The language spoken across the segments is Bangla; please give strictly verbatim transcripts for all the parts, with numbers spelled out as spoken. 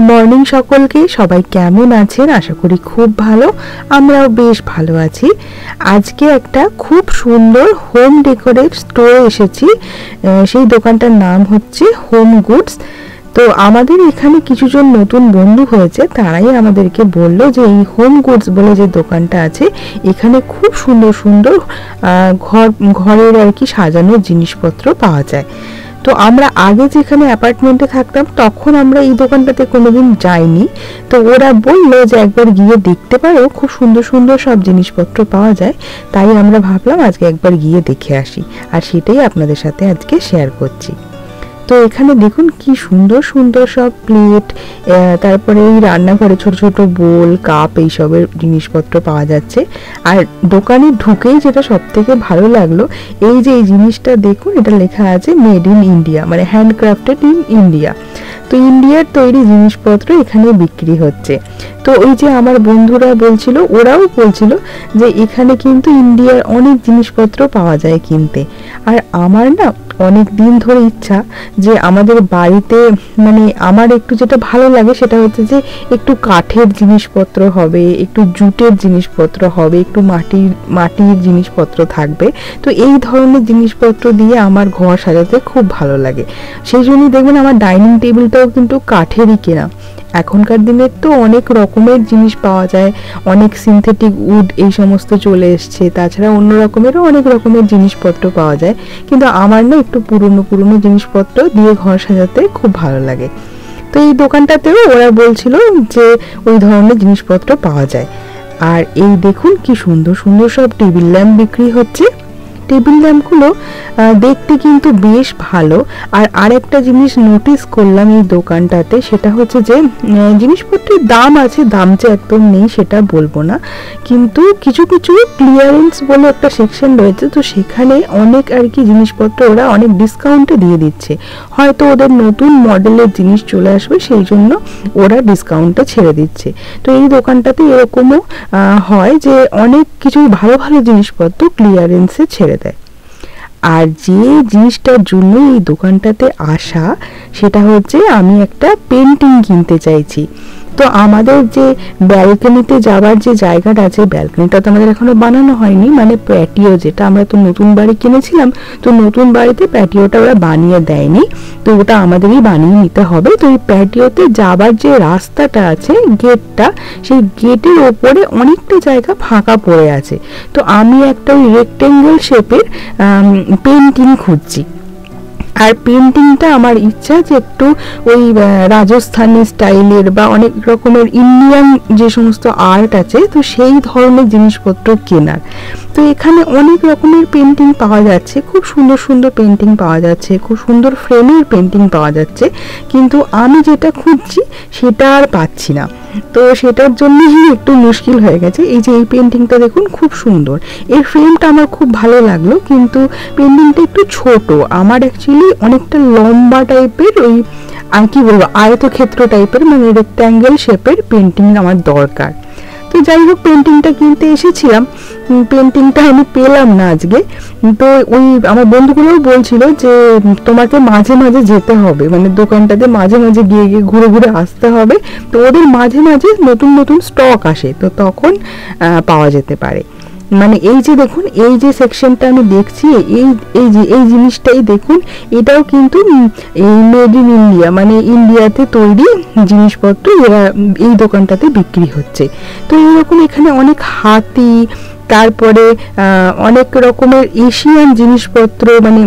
মর্নিং সকলকে, সবাই কেমন আছেন? আশা করি খুব ভালো। আমরাও বেশ ভালো আছি। আজকে একটা খুব সুন্দর হোম ডেকোরেট স্টোরে এসেছি। সেই দোকানটার নাম হচ্ছে হোম গুডস। তো আমাদের এখানে কিছুজন নতুন বন্ধু হয়েছে, তারাই আমাদেরকে বলল যে এই হোম গুডস বলে যে দোকানটা আছে, এখানে খুব সুন্দর সুন্দর ঘর ঘরের আর কি সাজানোর জিনিসপত্র পাওয়া যায়। তো আমরা আগে যেখানে অ্যাপার্টমেন্টে থাকতাম তখন আমরা এই দোকানটাতে কোনোদিন যাইনি। তো ওরা বললো যে একবার গিয়ে দেখতে পারো, খুব সুন্দর সুন্দর সব জিনিসপত্র পাওয়া যায়। তাই আমরা ভাবলাম আজকে একবার গিয়ে দেখে আসি, আর সেটাই আপনাদের সাথে আজকে শেয়ার করছি। তো এখানে দেখুন কি সুন্দর সুন্দর সব প্লেট, তারপরে এই রান্নাঘরে ছোট ছোট বোল, কাপ, এইসবের জিনিসপত্র পাওয়া যাচ্ছে। আর দোকানে ঢুকেই যেটা সব থেকে ভালো লাগলো, এই যে এই জিনিসটা দেখুন, এটা লেখা আছে মেড ইন ইন্ডিয়া, মানে হ্যান্ডক্রাফটেড ইন ইন্ডিয়া। তো ইন্ডিয়ার তৈরি জিনিসপত্র এখানে বিক্রি হচ্ছে। তো ওই যে আমার বন্ধুরা বলছিল, ওরাও বলছিল যে এখানে কিন্তু ইন্ডিয়ার অনেক জিনিসপত্র পাওয়া যায় কিনতে। আর আমার না অনেক দিন ধরে ইচ্ছা যে আমাদের বাড়িতে, মানে আমার একটু যেটা ভালো লাগে সেটা হচ্ছে যে একটু কাঠের জিনিসপত্র হবে, একটু জুটের জিনিসপত্র হবে, একটু মাটির মাটির জিনিসপত্র থাকবে। তো এই ধরনের জিনিসপত্র দিয়ে আমার ঘর সাজাতে খুব ভালো লাগে। সেই জন্যই দেখবেন আমার ডাইনিং টেবিলটাও কিন্তু কাঠেরই কেনা। এখনকার দিনের তো অনেক রকমের জিনিস পাওয়া যায়, অনেক সিনথেটিক উড এই সমস্ত চলে এসছে, তাছাড়া অন্য রকমেরও অনেক রকমের জিনিসপত্র পাওয়া যায়। কিন্তু আমার না একটু পুরনো পুরনো জিনিসপত্র দিয়ে ঘর সাজাতে খুব ভালো লাগে। তো এই দোকানটাতেও ওরা বলছিল যে ওই ধরনের জিনিসপত্র পাওয়া যায়। আর এই দেখুন কি সুন্দর সুন্দর সব টেবিল ল্যাম্প বিক্রি হচ্ছে। টেবিল ল্যাম্পগুলো দেখতে কিন্তু বেশ ভালো। আর আরেকটা জিনিস নোটিস করলাম এই দোকানটাতে, সেটা হচ্ছে যে জিনিসপত্রের দাম আছে, দাম যে একদম নেই সেটা বলবো না, কিন্তু কিছু কিছু ক্লিয়ারেন্স বলে একটা সেকশন রয়েছে। তো সেখানে অনেক আর কি জিনিসপত্র ওরা অনেক ডিসকাউন্টে দিয়ে দিচ্ছে। হয়তো ওদের নতুন মডেলের জিনিস চলে আসবে, সেই জন্য ওরা ডিসকাউন্টটা ছেড়ে দিচ্ছে। তো এই দোকানটাতে এরকমও হয় যে অনেক কিছু ভালো ভালো জিনিসপত্র ক্লিয়ারেন্সে ছেড়ে দেয়। আর যে জিনিসটার জন্য এই দোকানটাতে আসা, সেটা হচ্ছে আমি একটা পেন্টিং কিনতে চাইছি। তো আমাদের যে ব্যালকনিতে যাওয়ার যে জায়গাটা আছে, ব্যালকনিটা তো আমাদের এখনো বানানো হয়নি, মানে প্যাটিও, যেটা আমরা তো নতুন বাড়ি কিনেছিলাম, তো নতুন বাড়িতে প্যাটিওটা ওরা বানিয়ে দেয়নি, তো ওটা আমাদেরই বানিয়ে নিতে হবে। তো এই প্যাটিওতে যাবার যে রাস্তাটা আছে, গেটটা, সেই গেটের ওপরে অনেকটা জায়গা ফাঁকা পড়ে আছে। তো আমি একটা ওই রেক্টেঙ্গেল শেপের পেন্টিং খুঁজছি। আর পেন্টিংটা আমার ইচ্ছা যে একটু ওই রাজস্থানী স্টাইলের বা অনেক রকমের ইন্ডিয়ান যে সমস্ত আর্ট আছে, তো সেই ধরনের জিনিসপত্র কেনার। তো এখানে অনেক রকমের পেন্টিং পাওয়া যাচ্ছে, খুব সুন্দর সুন্দর পেন্টিং পাওয়া যাচ্ছে, খুব সুন্দর ফ্রেমের পেন্টিং পাওয়া যাচ্ছে, কিন্তু আমি যেটা খুঁজছি সেটা আর পাচ্ছি না। তো সেটার জন্যই একটু মুশকিল হয়ে গেছে। এই যে এই পেন্টিংটা দেখুন, খুব সুন্দর, এর ফ্রেমটা আমার খুব ভালো লাগলো, কিন্তু পেন্টিংটা একটু ছোট। আমার অ্যাকচুয়ালি অনেকটা লম্বা টাইপের, ওই আর কি বলবো, আয়তক্ষেত্র টাইপের, মানে রেক্ট্যাঙ্গেল শেপের পেন্টিং আমার দরকার। তো যাই হোক, পেন্টিংটা কিনতে এসেছিলাম, পেন্টিংটা আমি পেলাম না আজকে। তো ওই আমার বন্ধুগুলোও বলছিল যে তোমাকে মাঝে মাঝে যেতে হবে, মানে দোকানটাতে মাঝে মাঝে গিয়ে গিয়ে ঘুরে ঘুরে আসতে হবে। তো ওদের মাঝে মাঝে নতুন নতুন স্টক আসে, তো তখন পাওয়া যেতে পারে। মানে এই যে দেখুন, এই যে সেকশনটা আমি দেখছি, এই এই যে এই জিনিসটাই দেখুন, এটাও কিন্তু এই মেড ইন ইন্ডিয়া, মানে ইন্ডিয়াতে তৈরি জিনিসপত্র এরা এই দোকানটাতে বিক্রি হচ্ছে। তো এইরকম এখানে অনেক হাতি, তারপরে অনেক রকমের এশিয়ান জিনিসপত্র, মানে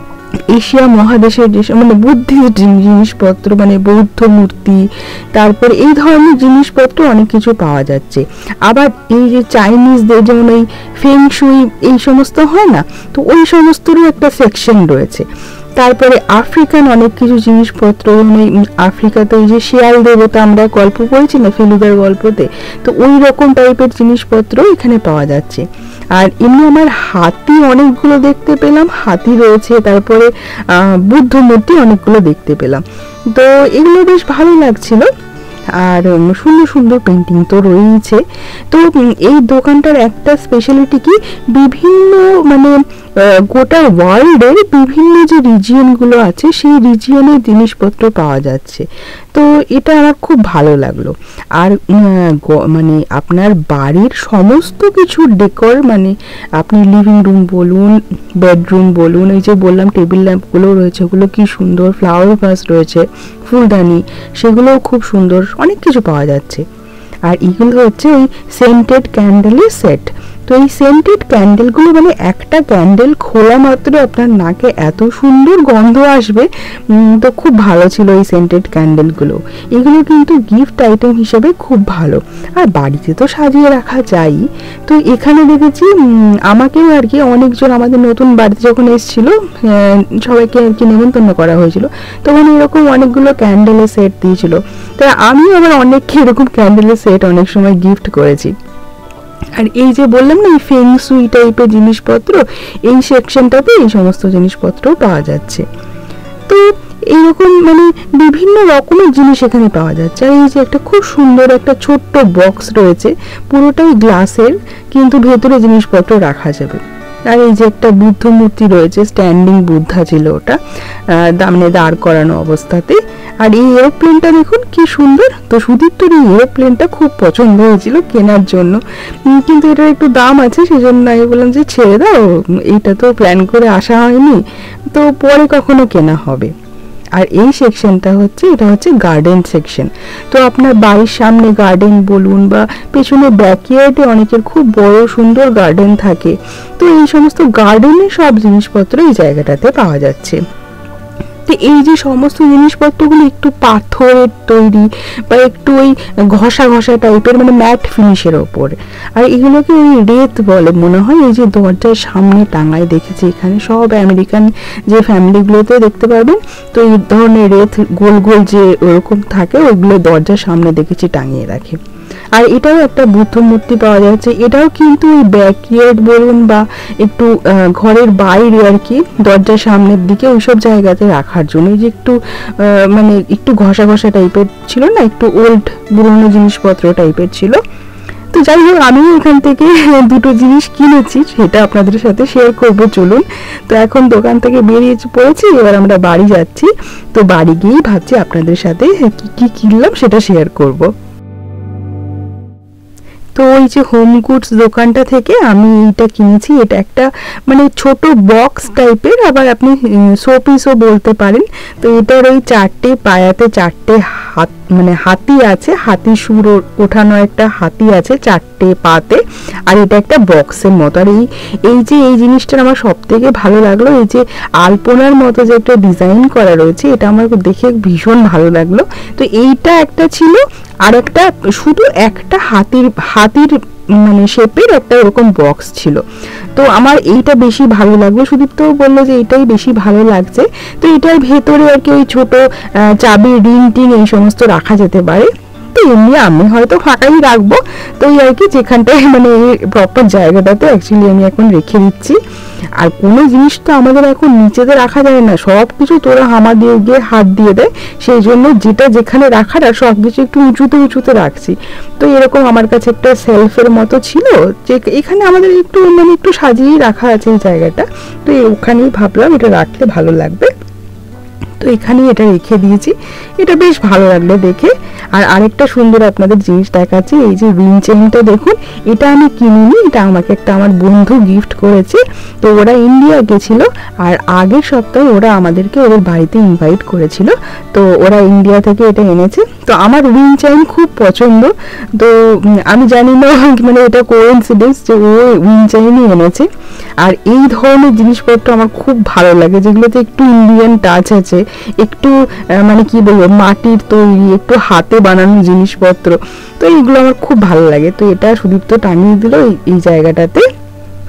এশিয়া মহাদেশের যে মানে বুদ্ধিস্ট জিনিসপত্র, মানে বৌদ্ধ মূর্তি, তারপরে এই ধরনের জিনিসপত্র অনেক কিছু পাওয়া যাচ্ছে। আবার এই যে চাইনিজদের যেমন এই ফেংশুই এই সমস্ত হয় না, তো ওই সমস্তরও একটা সেকশন রয়েছে। তারপরে আফ্রিকান অনেক কিছু জিনিসপত্র, মানে আফ্রিকাতে ওই যে শেয়াল দেবতা আমরা গল্প পড়েছি না ফেলুদার গল্পতে, তো ওই রকম টাইপের জিনিসপত্র এখানে পাওয়া যাচ্ছে। আর এমনি আমার হাতি অনেকগুলো দেখতে পেলাম, হাতি রয়েছে, তারপরে বুদ্ধ মূর্তি অনেকগুলো দেখতে পেলাম। তো এগুলো বেশ ভালো লাগছিল। আর সুন্দর সুন্দর পেন্টিং তো রয়েছে। তো এই দোকানটার একটা স্পেশালিটি কি, বিভিন্ন মানে গোটা ওয়ার্ল্ডের বিভিন্ন যে রিজিয়নগুলো আছে সেই রিজিয়নের জিনিসপত্র পাওয়া যাচ্ছে। তো এটা আমার খুব ভালো লাগলো। আর মানে আপনার বাড়ির সমস্ত কিছু ডেকর, মানে আপনি লিভিং রুম বলুন, বেডরুম বলুন, এই যে বললাম টেবিল ল্যাম্পগুলো রয়েছে, ওগুলো কি সুন্দর, ফ্লাওয়ার ভাস রয়েছে, ফুলদানি, সেগুলোও খুব সুন্দর, অনেক কিছু পাওয়া যাচ্ছে। আর এগুলো হচ্ছে ওই সেন্টেড ক্যান্ডেলের সেট। তো এই সেন্টেড ক্যান্ডেলগুলো মানে একটা ক্যান্ডেল খোলা মাত্র আপনার নাকে এত সুন্দর গন্ধ আসবে, তো খুব ভালো ছিল এই সেন্টেড ক্যান্ডেলগুলো। এগুলো কিন্তু গিফট আইটেম হিসেবে খুব ভালো, আর বাড়িতে তো সাজিয়ে রাখা যায়। তো এখানে দেখেছি আমাকেও আর কি অনেকজন আমাদের নতুন বাড়িতে যখন এসেছিল সবাইকে আর কি নেমন্তন্ন করা হয়েছিল, তখন এরকম অনেকগুলো ক্যান্ডেলের সেট দিয়েছিল। তো আমিও আবার অনেককে এরকম ক্যান্ডেলের সেট অনেক সময় গিফট করেছি। আর এই যে বললাম না এই ফেং সুই টাইপের জিনিসপত্র, এই সেকশনটাতে এই সমস্ত জিনিসপত্র পাওয়া যাচ্ছে। তো এইরকম মানে বিভিন্ন রকমের জিনিস এখানে পাওয়া যাচ্ছে। আর এই যে একটা খুব সুন্দর একটা ছোট্ট বক্স রয়েছে, পুরোটাই গ্লাসের, কিন্তু ভেতরে জিনিসপত্র রাখা যাবে। আর এই যে একটা বুদ্ধ মূর্তি রয়েছে, স্ট্যান্ডিং বুদ্ধা ছিল ওটা, মানে দাঁড় করানো অবস্থাতে। আর এই এরোপ্লেনটা দেখুন কি সুন্দর। তো সুদীপ্তর এই এরোপ্লেনটা খুব পছন্দ হয়েছিল কেনার জন্য, কিন্তু এটার একটু দাম আছে, সেজন্য আমি বললাম যে ছেড়ে দাও, এইটা তো প্ল্যান করে আসা হয়নি, তো পরে কখনো কেনা হবে। আর এই সেকশনটা হচ্ছে, এটা হচ্ছে গার্ডেন সেকশন। তো আপনার বাড়ির সামনে গার্ডেন বলুন বা পেছনে ব্যাকইয়ার্ডে অনেকের খুব বড় সুন্দর গার্ডেন থাকে, তো এই সমস্ত গার্ডেনের সব জিনিসপত্র এই জায়গাটাতে পাওয়া যাচ্ছে। তো এই যে সমস্ত জিনিসপত্রগুলো একটু পাথরের তৈরি বা একটু ওই ঘষা ঘষা টাইপের, মানে ম্যাট ফিনিশের ওপর। আর এগুলোকে ওই রেত বলে মনে হয়। এই যে দরজার সামনে টাঙায় দেখেছি, এখানে সব আমেরিকান যে ফ্যামিলিগুলোতে দেখতে পারবেন, তো এই ধরনের রেত গোল গোল যে ওরকম থাকে, ওইগুলো দরজার সামনে দেখেছি টাঙিয়ে রাখে। আর এটাও একটা বুদ্ধ মূর্তি পাওয়া যাচ্ছে, এটাও কিন্তু ওই ব্যাকইয়ার্ড বলুন বা একটু ঘরের বাইরে আর কি, দরজার সামনের দিকে ওইসব জায়গাতে রাখার জন্য। যে একটু মানে একটু ঘষা ঘষা টাইপের ছিল না, একটু ওল্ড পুরোনো জিনিসপত্র টাইপের ছিল। তো যাই হোক, আমিও এখান থেকে দুটো জিনিস কিনেছি, সেটা আপনাদের সাথে শেয়ার করবো চলুন। তো এখন দোকান থেকে বেরিয়ে পড়েছি, এবার আমরা বাড়ি যাচ্ছি। তো বাড়ি গিয়েই ভাবছি আপনাদের সাথে কি কি কিনলাম সেটা শেয়ার করবো। তো ওই যে হোম গুডস দোকানটা থেকে আমি এইটা কিনেছি। এটা একটা মানে ছোট বক্স টাইপের, আবার আপনি শোপিসও বলতে পারেন। তো এটার ওই চারটে পায়াতে চারটে হাত, মানে হাতি আছে, হাতি সুর ওঠানো একটা হাতি আছে চারটে পাতে, আর এটা একটা বক্সের মতো। আর এই এই যে এই জিনিসটা আমার সব থেকে ভালো লাগলো, এই যে আলপনার মতো যে একটা ডিজাইন করা রয়েছে, এটা আমার দেখে ভীষণ ভালো লাগলো। তো এইটা একটা ছিল, আর একটা শুধু একটা হাতির হাতির মানে শেপের একটা এরকম বক্স ছিল। তো আমার এইটা বেশি ভালো লাগলো, সুদীপ্ত বললো যে এটাই বেশি ভালো লাগছে। তো এটার ভেতরে আর কি ওই ছোট চাবি, রিং টিং এই সমস্ত রাখা যেতে পারে। তো এমনি আমি হয়তো ফাঁকাই রাখবো, তো এই আর কি যেখানটায় মানে এই প্রপার জায়গাটাতে অ্যাকচুয়ালি আমি এখন রেখে দিচ্ছি। আর কোনো জিনিস তো আমাদের এখন নিচেতে রাখা যায় না, সব কিছু তোরা হামা দিয়ে গিয়ে হাত দিয়ে দেয়, সেই জন্য যেটা যেখানে রাখার আর সব কিছু একটু উঁচুতে উঁচুতে রাখছি। তো এরকম আমার কাছে একটা সেলফের মতো ছিল, যে এখানে আমাদের একটু মানে একটু সাজিয়েই রাখা আছে এই জায়গাটা। তো ওখানেই ভাবলাম এটা রাখলে ভালো লাগবে, তো এখানেই এটা রেখে দিয়েছি। এটা বেশ ভালো লাগলো দেখে। আর আরেকটা সুন্দর আপনাদের জিনিস দেখাচ্ছি, এই যে রিং চেইনটা দেখুন, এটা আমি কিনিনি, এটা আমাকে একটা আমার বন্ধু গিফট করেছে। তো ওরা ইন্ডিয়া গেছিল, আর আগের সপ্তাহে ওরা আমাদেরকে ওদের বাড়িতে ইনভাইট করেছিল, তো ওরা ইন্ডিয়া থেকে এটা এনেছে। তো আমার রিং চেইন খুব পছন্দ, তো আমি জানি না মানে এটা কোইন্সিডেন্স যে ও রিং চেইনই এনেছে। আর এই ধরনের জিনিসপত্র আমার খুব ভালো লাগে, যেগুলোতে একটু ইন্ডিয়ান টাচ আছে, একটু মানে কি বলবো মাটির তৈরি, একটু হাতে বানানো জিনিসপত্র। তো এইগুলো আমার খুব ভালো লাগে। তো এটা সুদীপ্ত টাঙিয়ে দিল এই জায়গাটাতে।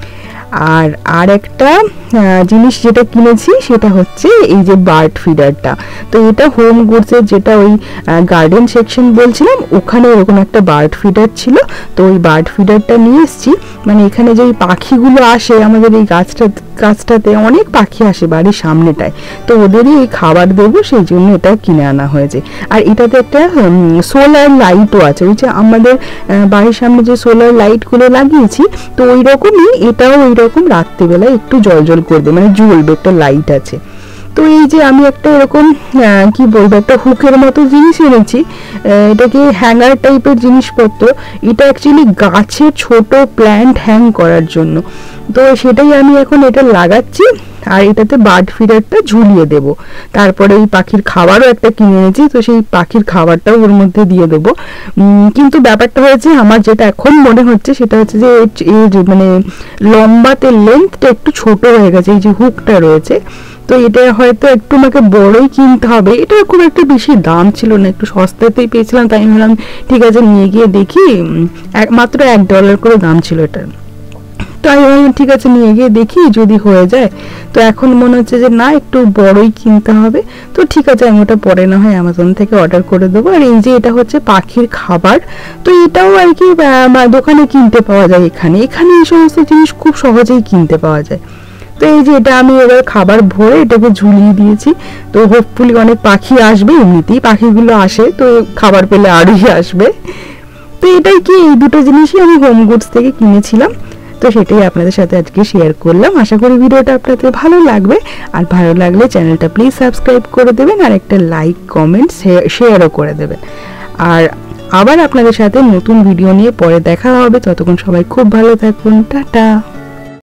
আর আর একটা জিনিস যেটা কিনেছি সেটা হচ্ছে এই যে বার্ড ফিডারটা। তো এটা হোম গুডসের যেটা ওই গার্ডেন সেকশন বলছিলাম ওখানে এরকম একটা বার্ড ফিডার ছিল, তো ওই বার্ড ফিডারটা নিয়ে এসেছি। মানে এখানে যে পাখিগুলো আসে আমাদের এই গাছটা গাছটাতে অনেক পাখি আসে বাড়ির সামনেটায়, তো ওদেরই এই খাবার দেবো সেই জন্য এটা কিনে আনা হয়েছে। আর এটাতে একটা সোলার লাইটও আছে, ওই যে আমাদের বাড়ির সামনে যে সোলার লাইটগুলো লাগিয়েছি তো ওই রকমই এটাও ওই রকম রাত্রিবেলায় একটু জল জল করবে, মানে জ্বলবে, একটা লাইট আছে। তো এই যে আমি একটা এরকম কি বলবো একটা হুকের মতো জিনিস এনেছি, এটাকে হ্যাঙ্গার টাইপের জিনিসপত্র, এটা অ্যাকচুয়ালি গাছের ছোট প্ল্যান্ট হ্যাং করার জন্য। তো সেটাই আমি এখন এটা লাগাচ্ছি আর এটাতে বার্ড ফিডারটা ঝুলিয়ে দেব। তারপরে এই পাখির খাবারও একটা কিনে এনেছি, তো সেই পাখির খাবারটাও ওর মধ্যে দিয়ে দেবো। কিন্তু ব্যাপারটা হয়েছে আমার যেটা এখন মনে হচ্ছে সেটা হচ্ছে যে এর মানে লম্বাতে লেন্থটা একটু ছোট হয়ে গেছে, এই যে হুকটা রয়েছে, তো এটা হয়তো একটু আমাকে বড়ই কিনতে হবে। এটা খুব একটা বেশি দাম ছিল না, একটু সস্তাতেই পেয়েছিলাম, তাই ভাবলাম ঠিক আছে নিয়ে গিয়ে দেখি, মাত্র এক ডলার করে দাম ছিল এটা। তো আমি ভাবলাম ঠিক আছে নিয়ে গিয়ে দেখি যদি হয়ে যায়। তো এখন মনে হচ্ছে যে না একটু বড়ই কিনতে হবে, তো ঠিক আছে আমি ওটা পরে না হয় অ্যামাজন থেকে অর্ডার করে দেবো। আর এই যে এটা হচ্ছে পাখির খাবার, তো এটাও আর কি দোকানে কিনতে পাওয়া যায়, এখানে এখানে এই সমস্ত জিনিস খুব সহজেই কিনতে পাওয়া যায়। তো এই যে এটা আমি এবার খাবার ভরে এটাকে ঝুলিয়ে দিয়েছি, তো হোপফুলি অনেক পাখি আসবে, এমনিতেই পাখিগুলো আসে, তো খাবার পেলে আরোই আসবে। তো এটাই কি এই দুটো জিনিসই আমি হোম গুডস থেকে কিনেছিলাম, তো সেটাই আপনাদের সাথে আজকে শেয়ার করলাম। আশা করি ভিডিওটা আপনাদের ভালো লাগবে, আর ভালো লাগলে চ্যানেলটা প্লিজ সাবস্ক্রাইব করে দেবেন আর একটা লাইক কমেন্ট শেয়ারও করে দেবেন। আর আবার আপনাদের সাথে নতুন ভিডিও নিয়ে পরে দেখা হবে, ততক্ষণ সবাই খুব ভালো থাকুন, টাটা।